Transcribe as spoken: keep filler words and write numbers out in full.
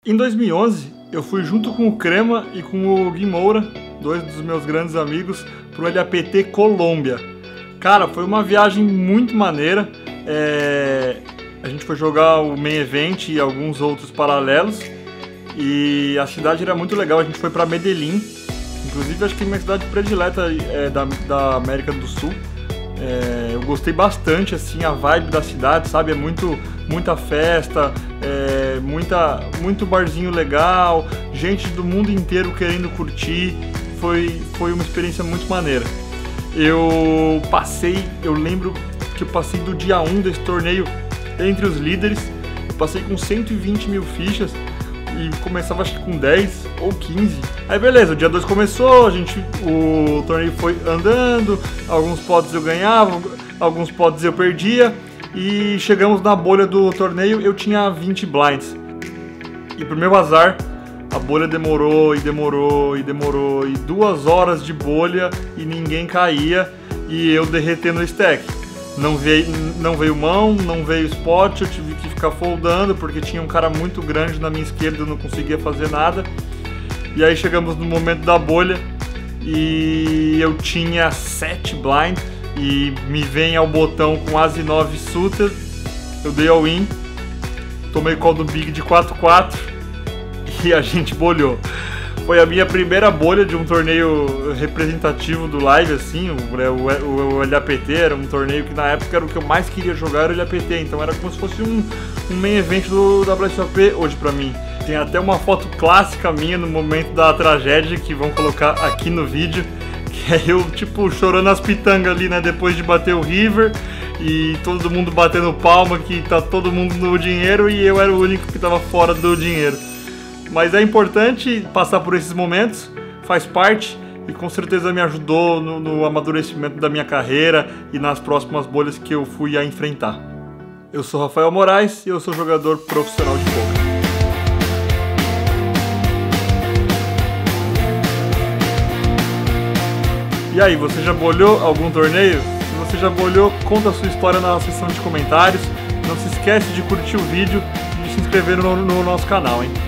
Em dois mil e onze, eu fui junto com o Crema e com o Gui Moura, dois dos meus grandes amigos, pro L A P T Colômbia. Cara, foi uma viagem muito maneira. É... A gente foi jogar o Main Event e alguns outros paralelos. E a cidade era muito legal, a gente foi pra Medellín. Inclusive, acho que é minha cidade predileta é, da, da América do Sul. É, eu gostei bastante, assim, a vibe da cidade, sabe? É muito, muita festa, é, muita, muito barzinho legal, gente do mundo inteiro querendo curtir. Foi, foi uma experiência muito maneira. Eu passei, eu lembro que eu passei do dia um desse torneio entre os líderes. Eu passei com cento e vinte mil fichas e começava acho que com dez ou quinze. Aí beleza, o dia dois começou, a gente, o torneio foi andando, alguns pods eu ganhava, alguns pods eu perdia, e chegamos na bolha do torneio, eu tinha vinte blinds. E pro meu azar, a bolha demorou e demorou e demorou, e duas horas de bolha e ninguém caía, e eu derretendo o stack. Não veio, não veio mão, não veio spot, eu tive que ficar foldando porque tinha um cara muito grande na minha esquerda, eu não conseguia fazer nada. E aí chegamos no momento da bolha e eu tinha sete blind e me vem ao botão com As nove suited, eu dei all in, tomei call do Big de quatro quatro e a gente bolhou. Foi a minha primeira bolha de um torneio representativo do live, assim, o, o, o L A P T era um torneio que na época era o que eu mais queria jogar, era o L A P T, então era como se fosse um, um main event do W S O P hoje pra mim. Tem até uma foto clássica minha no momento da tragédia, que vão colocar aqui no vídeo, que é eu, tipo, chorando as pitangas ali, né, depois de bater o River, e todo mundo batendo palma, que tá todo mundo no dinheiro, e eu era o único que tava fora do dinheiro. Mas é importante passar por esses momentos, faz parte e com certeza me ajudou no, no amadurecimento da minha carreira e nas próximas bolhas que eu fui a enfrentar. Eu sou Rafael Moraes e eu sou jogador profissional de poker. E aí, você já bolhou algum torneio? Se você já bolhou, conta a sua história na seção de comentários. Não se esquece de curtir o vídeo e de se inscrever no, no nosso canal, hein?